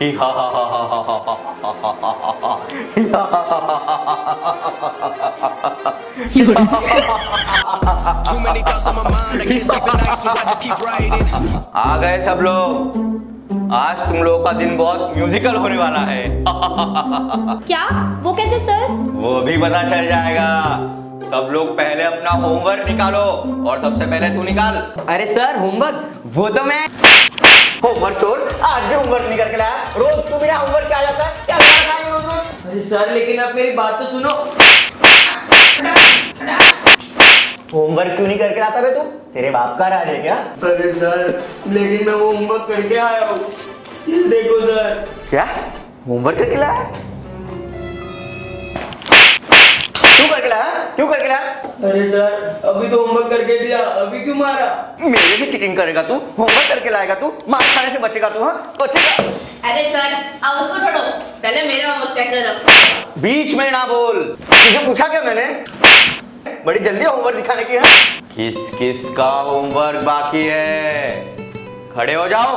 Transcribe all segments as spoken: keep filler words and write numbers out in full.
आ गए सब लोग। आज तुम लोगों का दिन बहुत म्यूजिकल होने वाला है। क्या? वो कैसे सर? वो भी पता चल जाएगा। सब लोग पहले अपना होमवर्क निकालो और सबसे पहले तू निकाल। अरे सर होमवर्क? वो तो मैं होमवर्क चोर, आज भी होमवर्क नहीं करके लाया। रोज तू बिना होमवर्क क्या आ जाता है? क्या लगा है रोज रोज? अरे सर लेकिन आप मेरी बात तो सुनो। होमवर्क क्यों नहीं करके लाता बे तू? तेरे बाप का राज है क्या? अरे सर लेकिन मैं वो होमवर्क करके आया हूँ। ये देखो सर। क्या होमवर्क करके लाया? क्यों करके लाया? क्यों करके लाया? अरे सर अभी तो होमवर्क करके दिया, अभी क्यों मारा? मेरे से चीटिंग करेगा तू? होमवर्क करके लाएगा तू? मार खाने से बचेगा तू? हाँ बचेगा। अरे सर अब उसको छोड़ो, पहले मेरा होमवर्क चेक करो। बीच में ना बोल। तुझे पूछा क्या मैंने? बड़ी जल्दी होमवर्क दिखाने की है। किस किस का होमवर्क बाकी है? खड़े हो जाओ।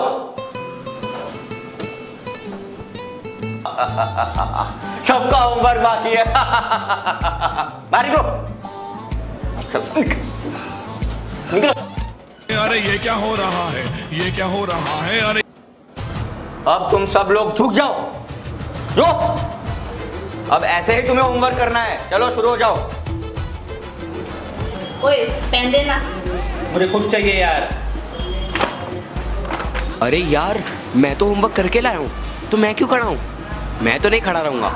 सबका होमवर्क बाकी है। बाहर निकलो। निकलो। अरे ये क्या हो रहा है? ये क्या हो रहा है? अरे अब तुम सब लोग झुक जाओ। जो अब ऐसे ही तुम्हें होमवर्क करना है। चलो शुरू हो जाओ। ओए पेन देना। मुझे खुद चाहिए यार। अरे यार मैं तो होमवर्क करके लाया हूँ, तो मैं क्यों खड़ा हूँ? मैं तो नहीं खड़ा रहूंगा।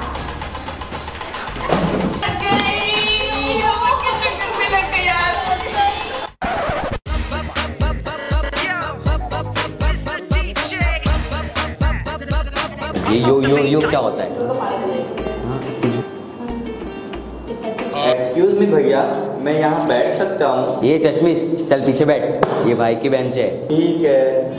ये यो यो यो क्या होता है? एक्सक्यूज मी भैया, मैं यहाँ बैठ सकता हूँ? ये चश्मिश चल पीछे बैठ, ये भाई की बेंच है। ठीक है।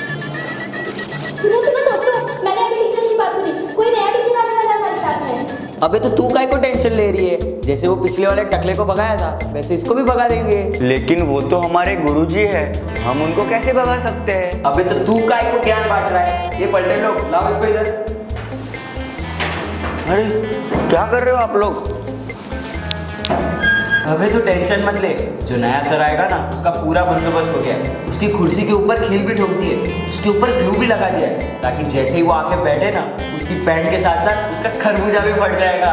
सुनो सुनो दोस्तों, मैंने अभी टीचर की बात सुनी, कोई नया टीचर आने वाला है हमारे साथ में। अबे तो तू काहे को टेंशन ले रही है? जैसे वो पिछले वाले टकले को भगाया था वैसे इसको भी भगा देंगे। लेकिन वो तो हमारे गुरुजी है, हम उनको कैसे भगा सकते हैं? अबे तो तू काहे को ज्ञान बांट रहा है? ये पलटे लोग लाओ इसको इधर। अरे क्या कर रहे हो आप लोग? अबे तो टेंशन मत ले, जो नया सर आएगा ना उसका पूरा बंदोबस्त हो गया है। उसकी कुर्सी के ऊपर खील भी ठोक दी है, उसके ऊपर ग्लू भी लगा दिया है, ताकि जैसे ही वो आके बैठे ना उसकी पैंट के साथ साथ उसका खरबूजा भी फट जाएगा।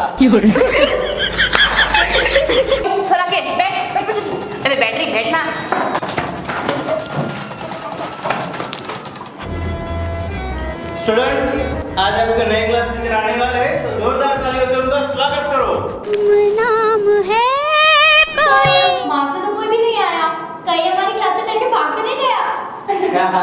सर आके बैठ बैठ बैठ। अबे बैटरी बैठना। स्टूडेंट्स, आज आपके नए क्लास टीचर आने वाले हैं, तो जोरदार तालियों से उनका स्वागत करो। नाम है माँ से तो कोई भी नहीं आया, कहीं हमारी क्लास से डर के भाग तो नहीं गया?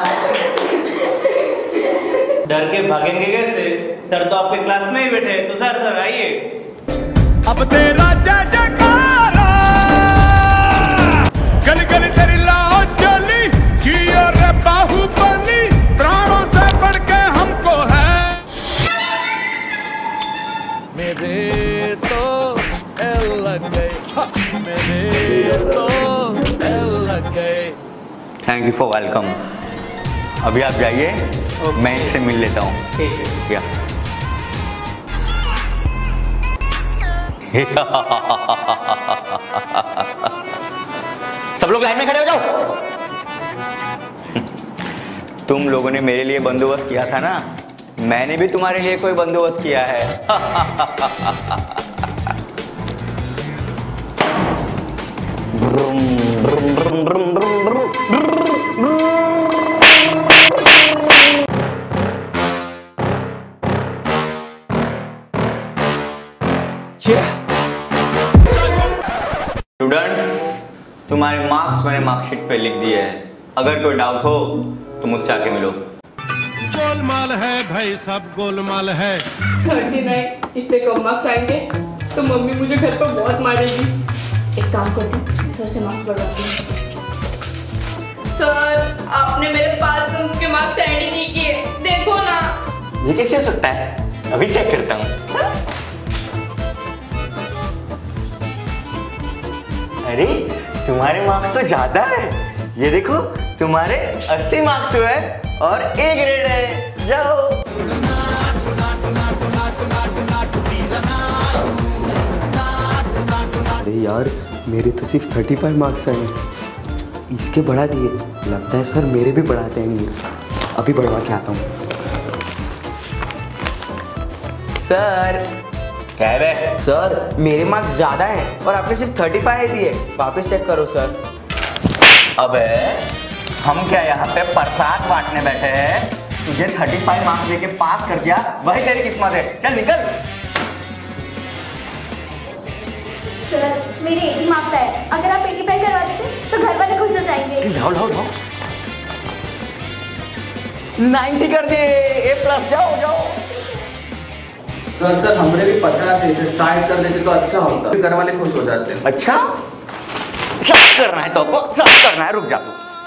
डर के भागेंगे कैसे? सर तो आपके क्लास में ही बैठे हैं। तो सर सर आइए। अब तेरा जय जयकारा, गली गली तेरी लाओ चली, जियो रे बाहुबली, प्राणों से बढ़ के हमको है। मेरे तो एल लग गए, मेरे तो एल लग गए। Thank you for welcome. अभी आप जाइए, मैं इनसे मिल लेता हूँ। या सब लोग लाइन में खड़े हो जाओ। तुम लोगों ने मेरे लिए बंदोबस्त किया था ना, मैंने भी तुम्हारे लिए कोई बंदोबस्त किया है। स्टूडेंट्स, तुम्हारे मार्क्स मैंने मार्कशीट पे लिख दिए हैं। अगर कोई डाउट हो तो मुझसे आके मिलो। गोलमाल है भाई, सब गोलमाल है। थर्टी नाइन, इतने कम मार्क्स आएंगे तो मम्मी मुझे घर पर बहुत मारेगी। एक काम करती, सर से मार्क्स बढ़वाती हूँ। सर आपने मेरे पास के मार्क्स ऐड ही नहीं किए, देखो ना। ये कैसे हो सकता है? अभी चेक करता हूँ। अरे तुम्हारे मार्क्स तो ज्यादा है। ये देखो, तुम्हारे अस्सी मार्क्स हुए और ए ग्रेड है। जाओ। अरे यार मेरे तो सिर्फ थर्टी फाइव मार्क्स आए हैं, इसके बढ़ा दिए। लगता है सर मेरे भी बढ़ा देंगे। अभी बढ़वा के आता हूँ। सर क्या है बे? सर मेरे मार्क्स ज़्यादा हैं और आपने सिर्फ थर्टी फाइव दिए। वापस चेक करो सर। अबे हम क्या यहाँ पे प्रसाद बांटने बैठे हैं? तुझे थर्टी फाइव मार्क्स देके पास कर दिया, वही तेरी किस्मत है। चल निकल। सर मेरे एटी मार्क्स आए, अगर आप एटी फाइव करवा देते तो घर वाले खुश हो जाएंगे। लाओ लाओ लाओ। नाइन्टी कर दिए, ए प्लस। जाओ जाओ। सर सर हमने भी पचास है, इसे साठ कर देते तो अच्छा होता, घर वाले खुश हो जाते हैं। अच्छा सब करना है तो को सब करना है। रुक जा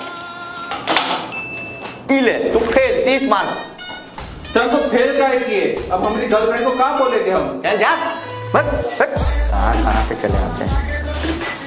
तू। ले तू फेल तीस मार्क्स। सर तो फेल काहे किए? अब हमारी गर्लफ्रेंड को कहाँ बोलेंगे हम? चल जा। बस बस। कहाँ कहाँ से चले आते हैं।